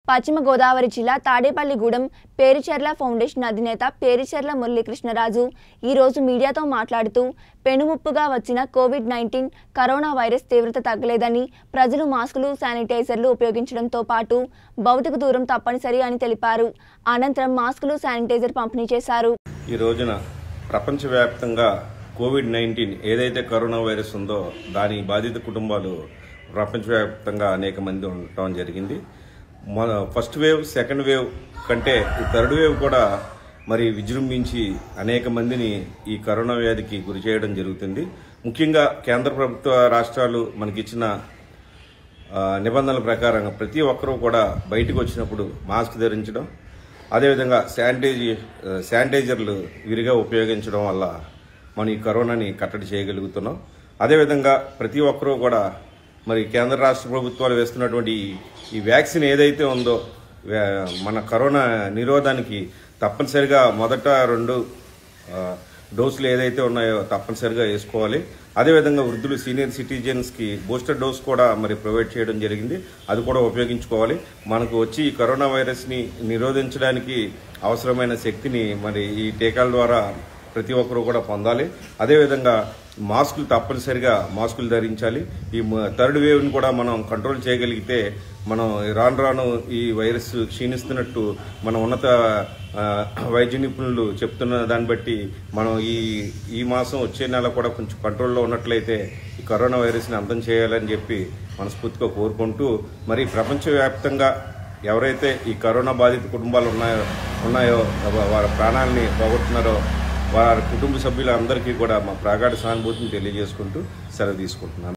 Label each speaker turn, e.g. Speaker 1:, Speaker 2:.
Speaker 1: పశ్చిమ గోదావరి జిల్లా తాడేపల్లిగూడెం పేరిచెర్ల ఫౌండేషన్ అధినేత పేరిచెర్ల మురళీకృష్ణరాజు ఈ రోజు మీడియాతో మాట్లాడుతూ పెనుముప్పుగా వచ్చిన కోవిడ్-19 కరోనా వైరస్ తీవ్రత తగ్గలేదని ప్రజలు మాస్కులు శానిటైజర్లు ఉపయోగించడంతో పాటు భౌతిక దూరం తప్పనిసరి అని తెలిపారు. అనంతరం మాస్కులు శానిటైజర్ పంపిణీ చేశారు.
Speaker 2: ఈ రోజున ప్రపంచవ్యాప్తంగా కోవిడ్-19 ఏదైతే కరోనా వైరస్ ఉందో దాని బాధిత కుటుంబాలు ప్రపంచవ్యాప్తంగా అనేక మంది ఉండటం జరిగింది. ఫస్ట్ వేవ్, సెకండ్ వేవ్ కంటే ఈ థర్డ్ వేవ్ కూడా మరి విజృంభించి అనేక మందిని ఈ కరోనా వ్యాధికి గురి చేయడం జరుగుతుంది. ముఖ్యంగా కేంద్ర ప్రభుత్వ రాష్ట్రాలు మనకిచ్చిన నిబంధనల ప్రకారం ప్రతి ఒక్కరూ కూడా బయటకు వచ్చినప్పుడు మాస్క్ ధరించడం, అదేవిధంగా శానిటైజర్లు విరిగా ఉపయోగించడం వల్ల మనం ఈ కరోనాని కట్టడి చేయగలుగుతున్నాం. అదేవిధంగా ప్రతి ఒక్కరూ కూడా మరి కేంద్ర రాష్ట్ర ప్రభుత్వాలు వేస్తున్నటువంటి ఈ వ్యాక్సిన్ ఏదైతే ఉందో మన కరోనా నిరోధానికి తప్పనిసరిగా మొదట 2 డోసులు ఏదైతే ఉన్నాయో తప్పనిసరిగా వేసుకోవాలి. అదేవిధంగా వృద్ధులు, సీనియర్ సిటిజన్స్కి బూస్టర్ డోస్ కూడా మరి ప్రొవైడ్ చేయడం జరిగింది. అది కూడా ఉపయోగించుకోవాలి. మనకు వచ్చి ఈ కరోనా వైరస్ని నిరోధించడానికి అవసరమైన శక్తిని మరి ఈ టీకాల ద్వారా ప్రతి ఒక్కరూ కూడా పొందాలి. అదేవిధంగా మాస్కులు తప్పనిసరిగా మాస్కులు ధరించాలి. ఈ థర్డ్ వేవ్ని కూడా మనం కంట్రోల్ చేయగలిగితే మనం రాను ఈ వైరస్ క్షీణిస్తున్నట్టు మన ఉన్నత వైద్య నిపుణులు చెప్తున్న దాన్ని బట్టి మనం ఈ మాసం వచ్చే నెల కూడా కొంచెం కంట్రోల్లో ఉన్నట్లయితే ఈ కరోనా వైరస్ని అంతం చేయాలని చెప్పి మనస్ఫూర్తిగా కోరుకుంటూ మరి ప్రపంచవ్యాప్తంగా ఎవరైతే ఈ కరోనా బాధిత కుటుంబాలు ఉన్నాయో వారి ప్రాణాలని పోగొట్టున్నారో వారి కుటుంబ సభ్యులందరికీ కూడా మా ప్రగాఢ సానుభూతిని తెలియజేసుకుంటూ సెలవు తీసుకుంటున్నాను.